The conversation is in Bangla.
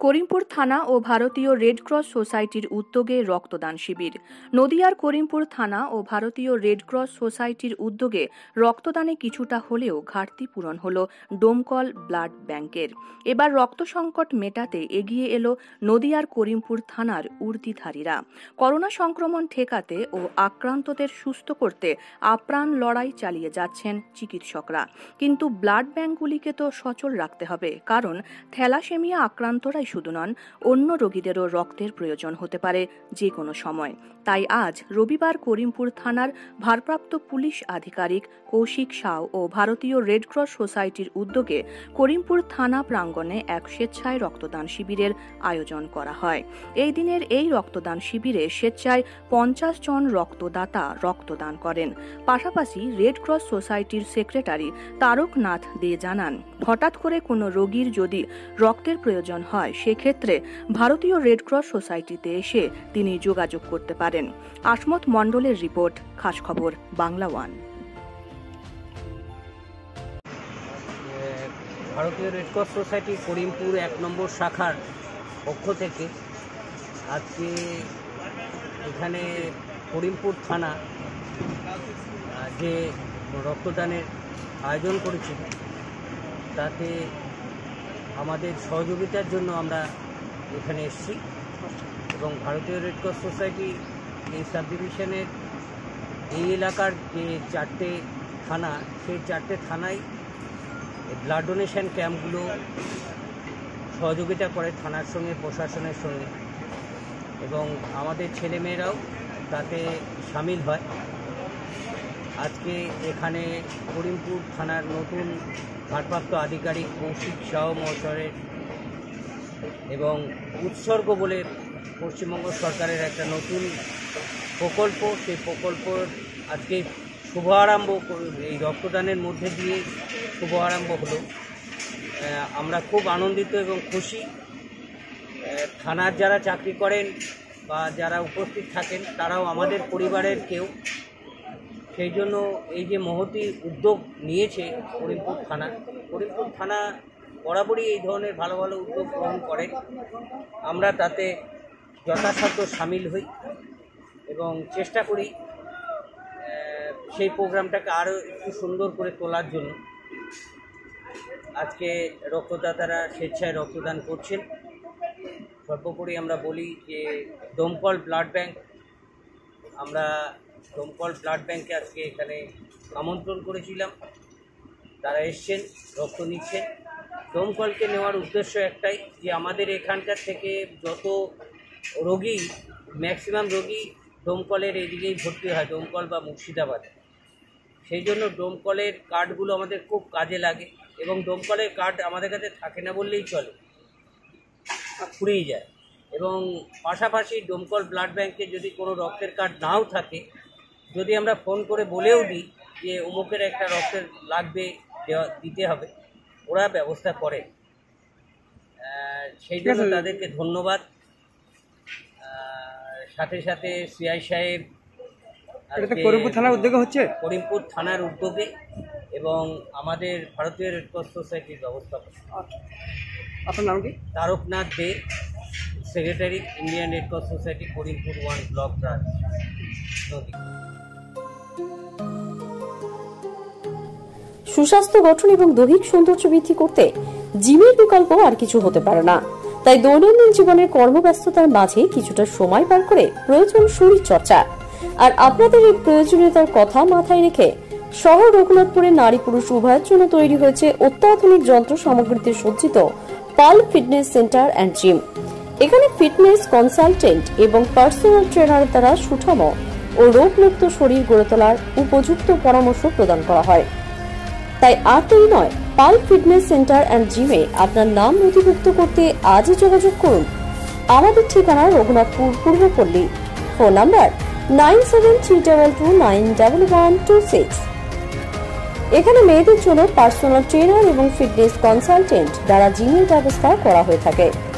করিমপুর থানা ও ভারতীয় রেড ক্রস সোসাইটির উদ্যোগে রক্তদান শিবির। নদিয়ার করিমপুর থানা ও ভারতীয় রেড ক্রস সোসাইটির উদ্যোগে রক্তদানে কিছুটা হলেও ঘাটতি পূরণ হল ডোমকল ব্লাড ব্যাংকের। এবার রক্ত সংকট মেটাতে এগিয়ে এলো নদিয়ার করিমপুর থানার উর্দিধারীরা। করোনা সংক্রমণ ঠেকাতে ও আক্রান্তদের সুস্থ করতে আপ্রাণ লড়াই চালিয়ে যাচ্ছেন চিকিৎসকরা। কিন্তু ব্লাড ব্যাংকগুলিকে তো সচল রাখতে হবে, কারণ থ্যালাসেমিয়া আক্রান্তরাই শুধু নন, অন্য রোগীদেরও রক্তের প্রয়োজন হতে পারে যে কোনো সময়। তাই আজ রবিবার করিমপুর থানার ভারপ্রাপ্ত পুলিশ আধিকারিক কৌশিক সাউ ও ভারতীয় রেড ক্রস সোসাইটির উদ্যোগে করিমপুর থানা প্রাঙ্গণে এক স্বেচ্ছায় রক্তদান শিবিরের আয়োজন করা হয়। এই দিনের এই রক্তদান শিবিরে স্বেচ্ছায় 50 জন রক্তদাতা রক্তদান করেন। পাশাপাশি রেড ক্রস সোসাইটির সেক্রেটারি তারকনাথ দে জানান, হঠাৎ করে কোনো রোগীর যদি রক্তের প্রয়োজন হয় সেক্ষেত্রে ভারতীয় রেড ক্রস সোসাইটিতে এসে তিনি যোগাযোগ করতে পারেন। আসমত মণ্ডলের রিপোর্ট, খাস খবর বাংলা ওয়ান। ভারতীয় রেড ক্রস সোসাইটি করিমপুর 1 নম্বর শাখার পক্ষ থেকে আজকে এখানে করিমপুর থানা যে রক্তদানের আয়োজন করেছে তাতে আমাদের সহযোগিতার জন্য আমরা এখানে এসেছি এবং ভারতীয় রেড ক্রস সোসাইটি এই সাব ডিভিশনের এই এলাকার যে 4টে থানা, সেই 4টে থানায় ব্লাড ডোনেশন ক্যাম্পগুলো সহযোগিতা করে থানার সঙ্গে, প্রশাসনের সঙ্গে, এবং আমাদের ছেলেমেয়েরাও তাতে সামিল হয়। আজকে এখানে করিমপুর থানার নতুন ভারপ্রাপ্ত আধিকারিক কৌশিক সাউ মহাশয়ের এবং উৎসর্গ বলে পশ্চিমবঙ্গ সরকারের একটা নতুন প্রকল্প, সেই প্রকল্পের আজকে শুভ আরম্ভ, এই রক্তদানের মধ্যে দিয়ে শুভ আরম্ভ হলো। আমরা খুব আনন্দিত এবং খুশি। থানার যারা চাকরি করেন বা যারা উপস্থিত থাকেন তারাও আমাদের পরিবারের কেউ, সেই জন্য এই যে মহতী উদ্যোগ নিয়েছে করিমপুর থানা বরাবরই এই ধরনের ভালো ভালো উদ্যোগ গ্রহণ করে। আমরা তাতে যথাসাধ্য সামিল হই এবং চেষ্টা করি সেই প্রোগ্রামটাকে আরও একটু সুন্দর করে তোলার জন্য। আজকে রক্তদাতারা স্বেচ্ছায় রক্তদান করছেন। সর্বোপরি আমরা বলি যে ডোমকল ব্লাড ব্যাংক, আমরা ডোমকল ব্লাড ব্যাংকে আজকে এখানে আমন্ত্রণ করেছিলাম, তারা এসছেন, রক্ত নিচ্ছেন। ডোমকলকে নেওয়ার উদ্দেশ্য একটাই, যে আমাদের এখানকার থেকে যত রোগী, ম্যাক্সিমাম রোগী ডোমকলের এদিকেই ভর্তি হয়, ডোমকল বা মুর্শিদাবাদ। সেই জন্য ডোমকলের কার্ডগুলো আমাদের খুব কাজে লাগে এবং ডোমকলের কার্ড আমাদের কাছে থাকে না বললেই চলে, ফুরিয়ে যায়। এবং পাশাপাশি ডোমকল ব্লাড ব্যাংকে যদি কোনো রক্তের কার্ড নাও থাকে, যদি আমরা ফোন করে বলেও দিই যে অমুকের একটা রক্তের লাগবে, দিতে হবে, ওরা ব্যবস্থা করে। সেই জন্য তাদেরকে ধন্যবাদ। সাথে সাথে সিআই সাহেব করিমপুর থানার উদ্যোগে হচ্ছে, করিমপুর থানার উদ্যোগে, এবং আমাদের ভারতীয় রেড ক্রস সোসাইটির ব্যবস্থাপনা। আপনার নাম কি? Taraknath De, secretary, Indian red cross society, Karimpur 1 block branch, নদী। সুস্বাস্থ্য গঠন এবং দৈহিক সৌন্দর্য বৃদ্ধি করতে জিমের বিকল্প আর কিছু হতে পারে না। তাই দৈনন্দিন জীবনের কর্মব্যস্ততার মাঝে কিছুটা সময় পার করে প্রয়োজন শরীর চর্চা। আর আপনাদের এই প্রয়োজনীয়তার কথা মাথায় রেখে শহর রঘুনাথপুরে নারী পুরুষ উভয়ের জন্য তৈরি হয়েছে অত্যাধুনিক যন্ত্র সামগ্রীতে সজ্জিত Pal fitness centre and gym. এখানে ফিটনেস কনসালটেন্ট এবং পার্সোনাল ট্রেনারের দ্বারা সুঠাম ও রোগমুক্ত শরীর গড়ে তোলার উপযুক্ত পরামর্শ প্রদান করা হয়। তাই আর দেরি নয়, পাল ফিটনেস সেন্টার অ্যান্ড জিমে আপনার নাম নথিভুক্ত করতে আজই যোগাযোগ করুন। আমাদের ঠিকানা রঘুনাথপুর পূর্বপল্লী, ফোন নাম্বার 9732291126। এখানে মেয়েদের জন্য পার্সোনাল ট্রেনার এবং ফিটনেস কনসালটেন্ট দ্বারা জিমের ব্যবস্থা করা হয়ে থাকে।